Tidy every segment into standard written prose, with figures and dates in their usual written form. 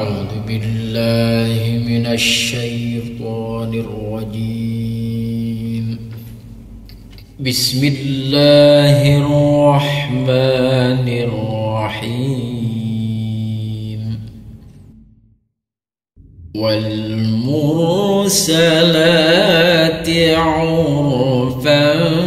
أعوذ بالله من الشيطان الرجيم. بسم الله الرحمن الرحيم. والمرسلات عرفا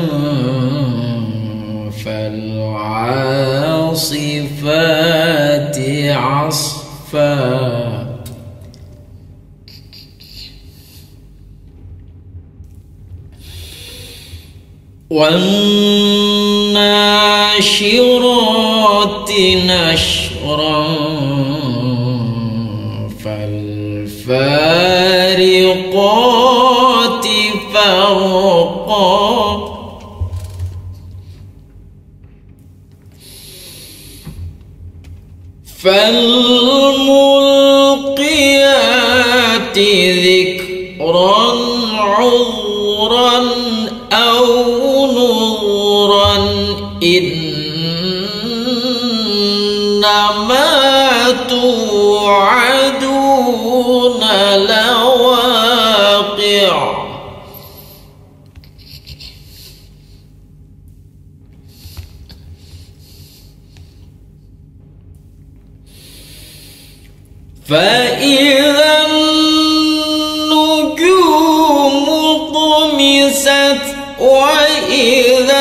فالعاصفات عصفا والناشرات نشرا فالفارقات فرقا فالملقيات ذكرا عذرا أو نذرا إنما توعدون لواقع فإذا النجوم طمست وإذا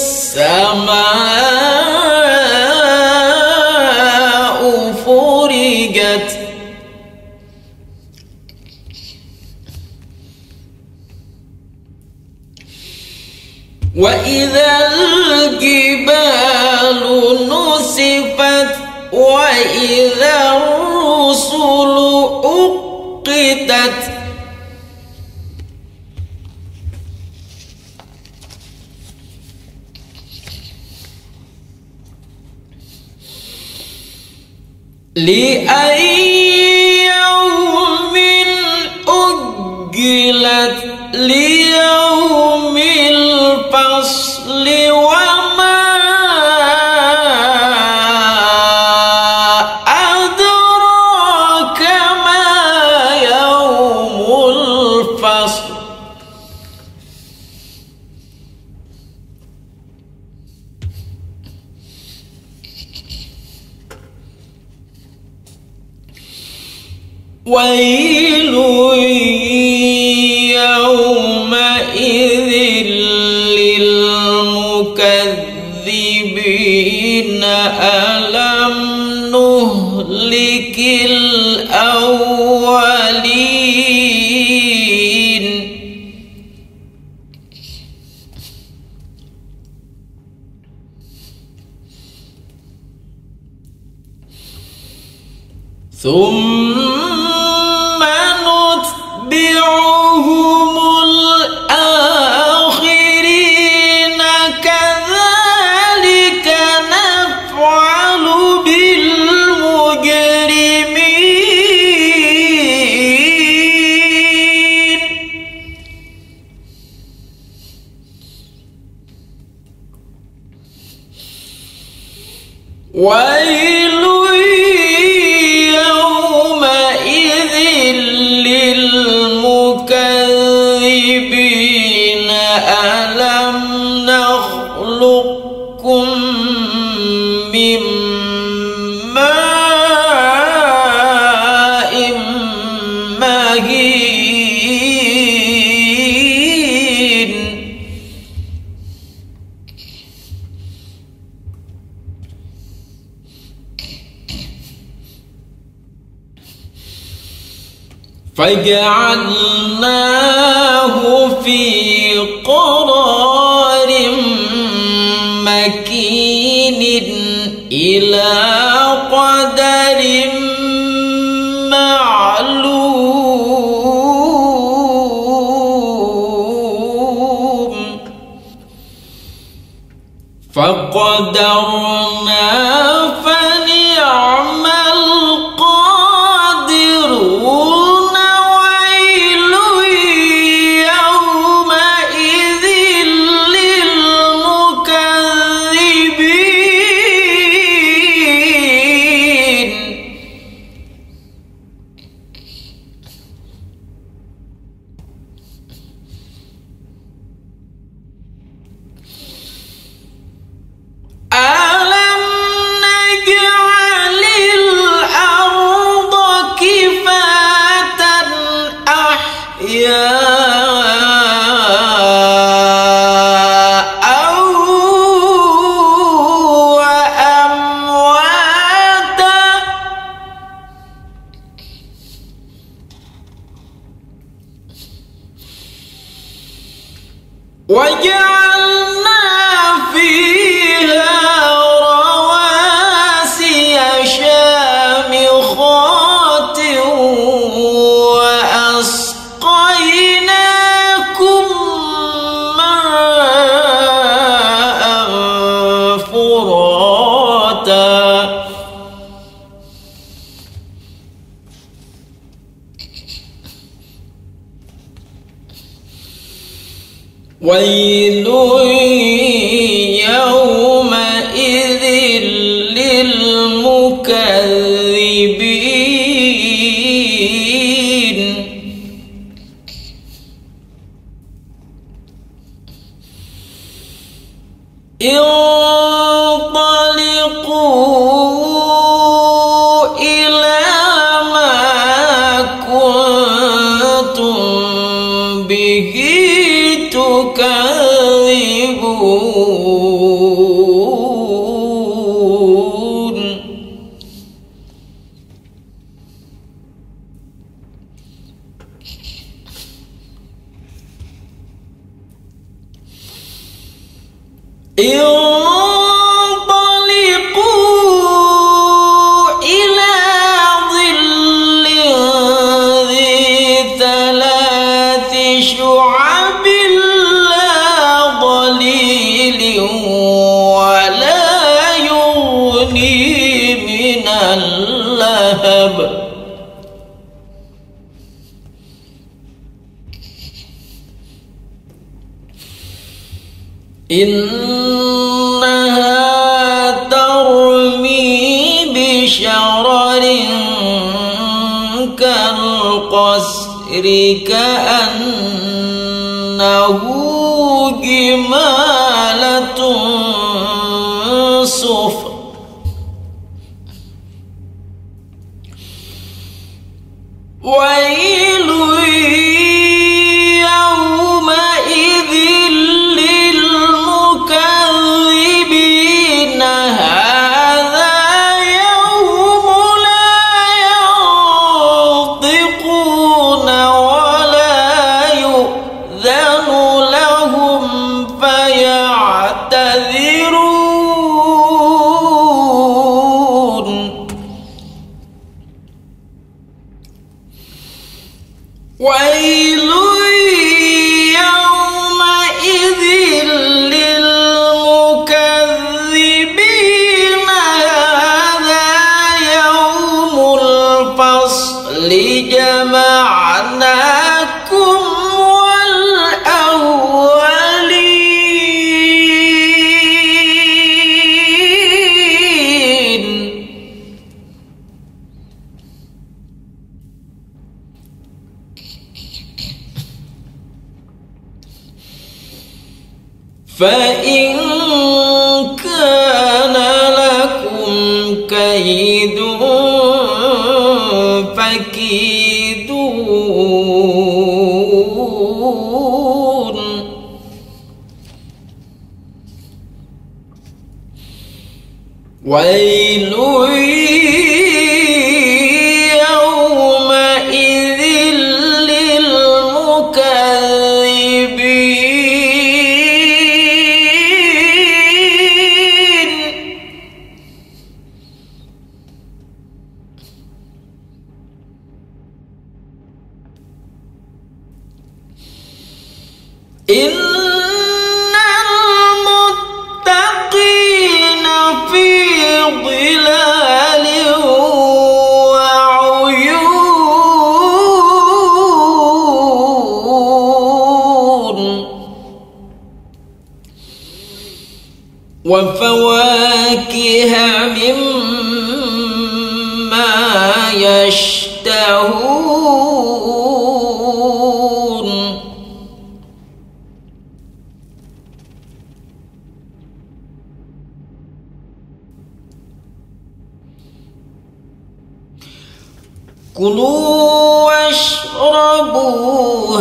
السماء فرجت وإذا الجبال نسفت وإذا الرسل أقتت لأي يوم أجلت ليوم الفصل وما أدراك ما يوم الفصل ويل يومئذ للمكذبين ألم نهلك الأولين ثم نتبعهم الآخرين كذلك نفعل بالمجرمين ويل للمكذبين ألم نخلقكم من ماء مهين فجعلناه في قرار مكين إلى قدر معلوم فقدرنا فنعم القادرون ويل يومئذ للمكذبين وجعلنا فيها رواسي شامخات وأسقيناكم ماء فراتا ويل يومئذ للمكذبين انطلقوا إلى ما كنتم به تكذبون انطلقوا إلى ظل ذي ثلاث شعب لا ظليل ولا يغني من اللهب إنها ترمي بشرر كالقصر كأنه جمالة صفر ويل يومئذ للمكذبين هذا يوم لا ينطقون ولا يؤذن لهم فيعتذرون ويل يومئذ للمكذبين هذا يوم الفصل جمعناكم والأولين فإن كان لكم كيد فكيدون ويل يومئذ للمكذبين إن المتقين في ظلال وعيون وفواكه مما يشتهون كلوا واشربوا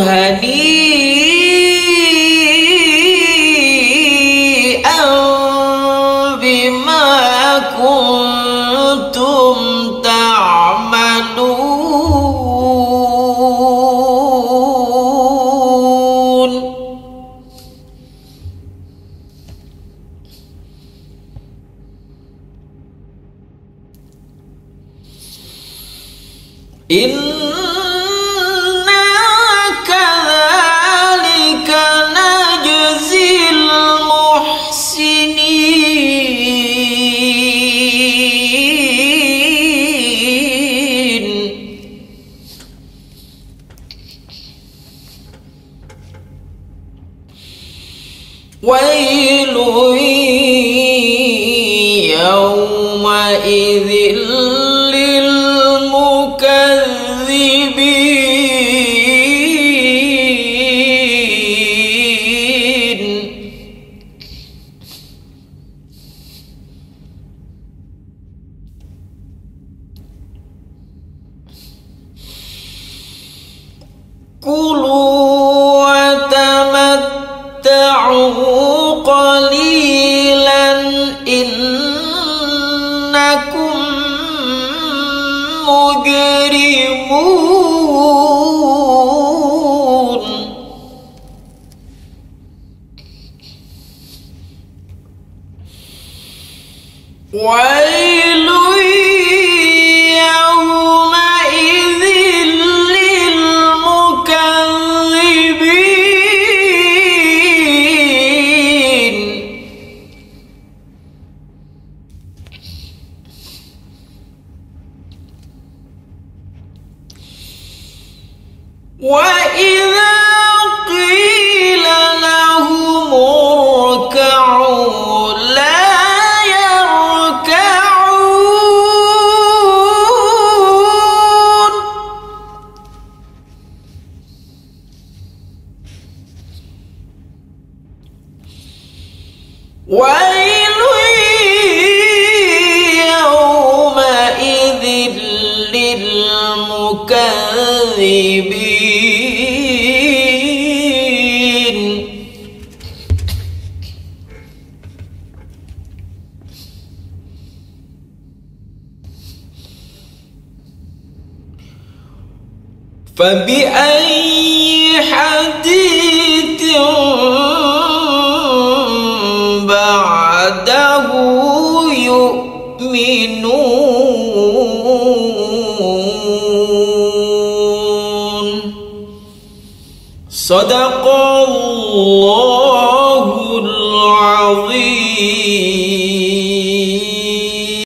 هنيئا بما كنتم تعملون Inna kadzalika najzil muhsinin. Wailun yawmaidzin lil mukazzibin. Kulu wa tamatta'u qalilan innakum mujrimun. Wailun yawmaidzin lil mukazzibin. Wa idza qila lahum irka'u la yarka'un. Wailun yawmaidzin lil mukazzibin. فبأي حديث بعده يؤمنون. صدق الله العظيم.